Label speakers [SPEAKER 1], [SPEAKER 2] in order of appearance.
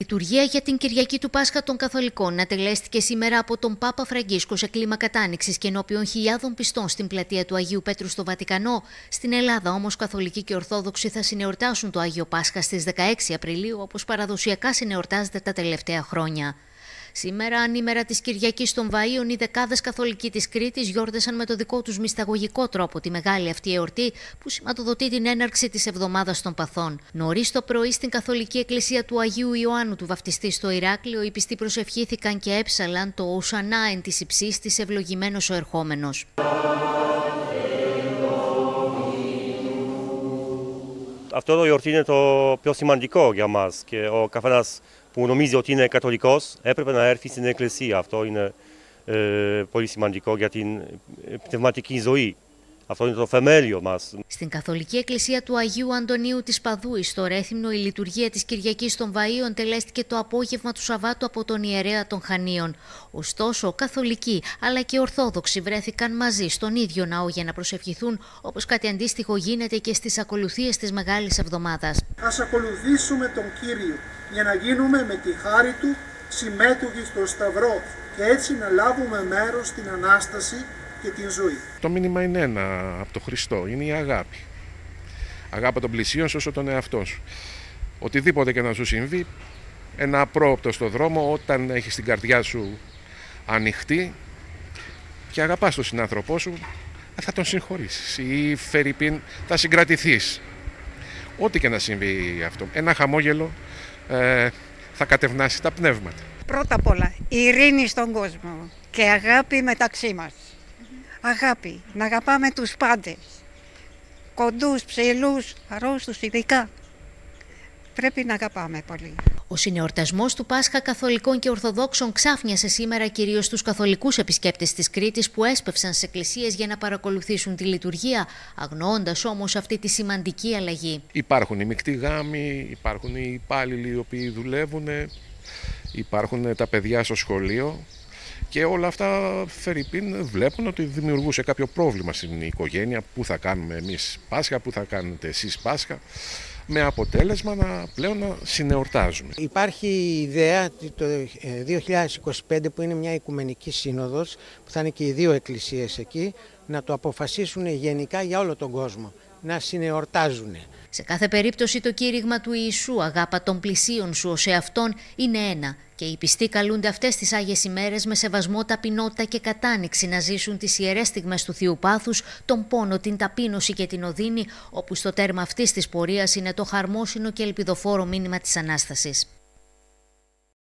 [SPEAKER 1] λειτουργία για την Κυριακή του Πάσχα των Καθολικών ατελέστηκε σήμερα από τον Πάπα Φραγκίσκο σε κλίμα κατάνοιξης και ενώπιον χιλιάδων πιστών στην πλατεία του Αγίου Πέτρου στο Βατικανό. Στην Ελλάδα όμως Καθολικοί και Ορθόδοξοι θα συνεορτάσουν το Άγιο Πάσχα στις 16 Απριλίου, όπως παραδοσιακά συνεορτάζεται τα τελευταία χρόνια. Σήμερα, ανήμερα της Κυριακής των Βαΐων, οι δεκάδες Καθολικοί της Κρήτης γιόρτασαν με το δικό τους μυσταγωγικό τρόπο τη μεγάλη αυτή εορτή που σηματοδοτεί την έναρξη της Εβδομάδας των Παθών. Νωρίς το πρωί στην Καθολική Εκκλησία του Αγίου Ιωάννου του Βαφτιστή στο Ηράκλειο, οι πιστοί προσευχήθηκαν και έψαλαν το «Οσανά εν της υψής της ευλογημένος ο ερχόμενος».
[SPEAKER 2] Αυτό το γιορτή είναι το πιο σημαντικό για μας και ο καθένας που νομίζει ότι είναι καθολικός έπρεπε να έρθει στην εκκλησία. Αυτό είναι πολύ σημαντικό για την πνευματική ζωή. Αυτό είναι το θεμέλιο μας.
[SPEAKER 1] Στην Καθολική Εκκλησία του Αγίου Αντωνίου της Παδούη, στο Ρέθυμνο, η λειτουργία της Κυριακής των Βαΐων τελέστηκε το απόγευμα του Σαββάτου από τον ιερέα των Χανίων. Ωστόσο, Καθολικοί αλλά και Ορθόδοξοι βρέθηκαν μαζί στον ίδιο ναό για να προσευχηθούν, όπως κάτι αντίστοιχο γίνεται και στις ακολουθίες της Μεγάλης Εβδομάδας.
[SPEAKER 3] Ας ακολουθήσουμε τον Κύριο για να γίνουμε με τη χάρη Του συμμέτοχοι στο Σταυρό και έτσι να λάβουμε μέρος στην Ανάσταση και την ζωή.
[SPEAKER 4] Το μήνυμα είναι ένα από τον Χριστό, είναι η αγάπη. Αγάπη τον πλησίον όσο τον εαυτό σου. Οτιδήποτε και να σου συμβεί, ένα απρόοπτο στο δρόμο, όταν έχεις την καρδιά σου ανοιχτή και αγαπάς τον συνάνθρωπό σου, θα τον συγχωρήσεις ή φερειπίν θα συγκρατηθείς. Ό,τι και να συμβεί αυτό, ένα χαμόγελο θα κατευνάσει τα πνεύματα.
[SPEAKER 5] Πρώτα απ' όλα, ειρήνη στον κόσμο και αγάπη μεταξύ μας. Αγάπη, να αγαπάμε τους πάντες, κοντούς, ψηλούς, αρρώστους ειδικά. Πρέπει να αγαπάμε πολύ.
[SPEAKER 1] Ο συνεορτασμός του Πάσχα Καθολικών και Ορθοδόξων ξάφνιασε σήμερα κυρίως τους καθολικούς επισκέπτες της Κρήτης που έσπευσαν στις εκκλησίες για να παρακολουθήσουν τη λειτουργία, αγνοώντας όμως αυτή τη σημαντική αλλαγή.
[SPEAKER 4] Υπάρχουν οι μεικτοί γάμοι, υπάρχουν οι υπάλληλοι οι οποίοι δουλεύουν, υπάρχουν τα παιδιά στο σχολείο. Και όλα αυτά φερειπίν βλέπουν ότι δημιουργούσε κάποιο πρόβλημα στην οικογένεια. Πού θα κάνουμε εμείς Πάσχα, πού θα κάνετε εσείς Πάσχα, με αποτέλεσμα πλέον να συνεορτάζουμε.
[SPEAKER 6] Υπάρχει η ιδέα το 2025 που είναι μια οικουμενική σύνοδος, που θα είναι και οι δύο εκκλησίες εκεί, να το αποφασίσουν γενικά για όλο τον κόσμο, να συνεορτάζουν.
[SPEAKER 1] Σε κάθε περίπτωση το κήρυγμα του Ιησού «Αγάπα των πλησίων σου ως εαυτόν» είναι ένα και οι πιστοί καλούνται αυτές τις Άγιες ημέρες με σεβασμό, ταπεινότητα και κατάνοιξη να ζήσουν τις ιερές στιγμές του Θείου Πάθους, τον πόνο, την ταπείνωση και την οδύνη, όπου στο τέρμα αυτής της πορείας είναι το χαρμόσυνο και ελπιδοφόρο μήνυμα της Ανάστασης.